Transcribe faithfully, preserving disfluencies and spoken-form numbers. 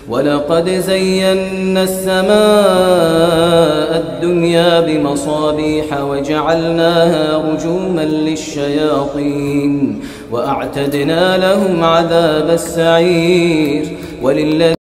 ولقد زينا السماء الدنيا بمصابيح وجعلناها رجوما للشياطين وأعتدنا لهم عذاب السعير. وللذين